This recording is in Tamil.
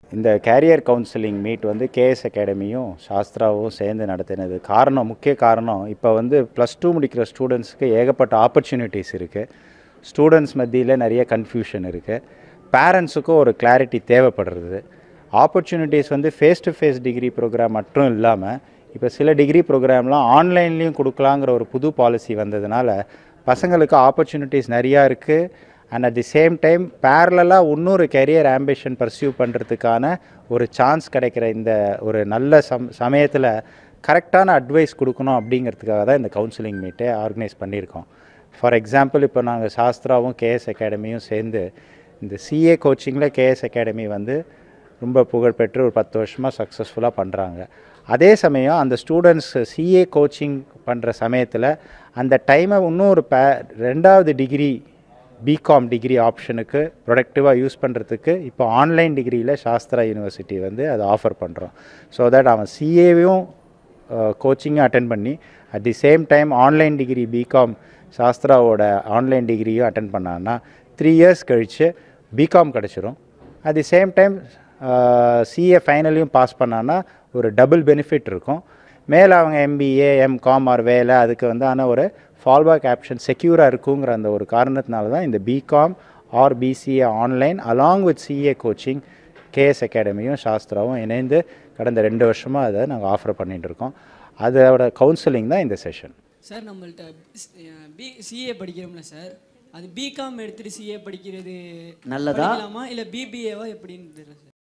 இந்த கேரியர் கவுன்சிலிங் மீட் வந்து கேஎஸ் அகாடமியும் சாஸ்திராவும் சேர்ந்து நடத்தினது முக்கிய காரணம் இப்போ வந்து +2 முடிக்கிற ஸ்டூடெண்ட்ஸ்க்கு ஏகப்பட்ட ஆப்பர்ச்சுனிட்டிஸ் இருக்குது. ஸ்டூடெண்ட்ஸ் மத்தியில் நிறைய கன்ஃபியூஷன் இருக்குது. பேரண்ட்ஸுக்கும் ஒரு கிளாரிட்டி தேவைப்படுறது. ஆப்பர்ச்சுனிட்டிஸ் வந்து face to face degree programme மட்டும் இல்லாமல் இப்போ சில டிகிரி ப்ரோக்ராம்லாம் ஆன்லைன்லேயும் கொடுக்கலாங்கிற ஒரு புது பாலிசி வந்ததுனால பசங்களுக்கு ஆப்பர்ச்சுனிட்டிஸ் நிறையா இருக்குது. And at the same time பேரலாக இன்னொரு கெரியர் ஆம்பிஷன் பர்சியூ பண்ணுறதுக்கான ஒரு சான்ஸ் கிடைக்கிற இந்த ஒரு நல்ல சமயத்தில் கரெக்டான அட்வைஸ் கொடுக்கணும் அப்படிங்கிறதுக்காக தான் இந்த கவுன்சிலிங் மீட்டை ஆர்கனைஸ் பண்ணியிருக்கோம். ஃபார் எக்ஸாம்பிள் இப்போ நாங்கள் சாஸ்திராவும் கேஎஸ் அகாடமியும் சேர்ந்து இந்த சிஏ கோச்சிங்கில் கேஎஸ் அகாடமி வந்து ரொம்ப புகழ்பெற்று ஒரு 10 வருஷமாக சக்ஸஸ்ஃபுல்லாக பண்ணுறாங்க. அதே சமயம் அந்த ஸ்டூடெண்ட்ஸ் சிஏ கோச்சிங் பண்ணுற சமயத்தில் அந்த டைமை இன்னும் ஒரு 2வது டிகிரி பிகாம் டிகிரி ஆப்ஷனுக்கு ப்ரொடக்டிவாக யூஸ் பண்ணுறதுக்கு இப்போ ஆன்லைன் டிகிரியில் சாஸ்திரா யூனிவர்சிட்டி வந்து அதை ஆஃபர் பண்ணுறோம். ஸோ தட் அவன் சிஏவையும் கோச்சிங்கும் அட்டென்ட் பண்ணி at the same time online degree BCom சாஸ்திராவோட ஆன்லைன் டிகிரியும் அட்டென்ட் பண்ணான்னா 3 இயர்ஸ் கழித்து பிகாம் கிடச்சிரும். At the same time CA ஃபைனலையும் பாஸ் பண்ணான்னா ஒரு டபுள் பெனிஃபிட் இருக்கும். மேலே அவங்க எம்பிஏ எம்காம் ஆர் வேலை அதுக்கு வந்து ஆனால் ஒரு ஃபால்பேக் ஆப்ஷன் செக்யூராக இருக்குங்கிற அந்த ஒரு காரணத்தினால தான் இந்த BCom or BCA online along with CA coaching KS அகாடமியும் சாஸ்திராவும் இணைந்து கடந்த 2 வருஷமாக அதை நாங்கள் ஆஃபர் பண்ணிகிட்டு இருக்கோம். அதோட கவுன்சிலிங் தான் இந்த செஷன். சார் நம்மள்ட்ட சிஏ படிக்கிறோம்ல சார், அது பிகாம் எடுத்துகிட்டு சிஏ படிக்கிறது நல்லதா இல்லை பிபிஏவா எப்படின்னு தெரியல சார்.